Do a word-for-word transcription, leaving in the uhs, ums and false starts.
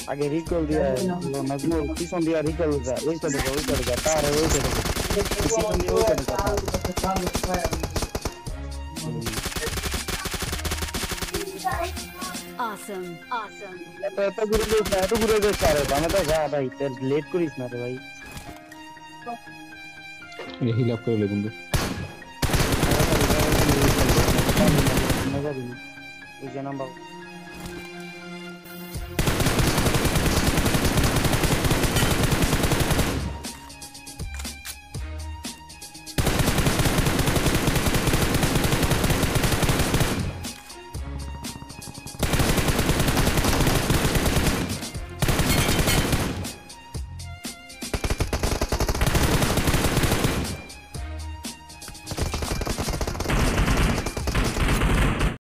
আগে রিকল দিয়া নাজমুল পিছন দিয়া রিকল যা ওই সাইডে যা ওই সাইডে যা তার ওই সাইডে যা পিছন দিয়া ওই সাইডে যা Awesome, awesome. এত এত ঘুরে যাস না এত ঘুরে যাস আরে বামে তো যা ভাই তোর লেট করিস না রে ভাই ये हिल अप कर ले बंदू মজা দিবি ওই যে নাম্বার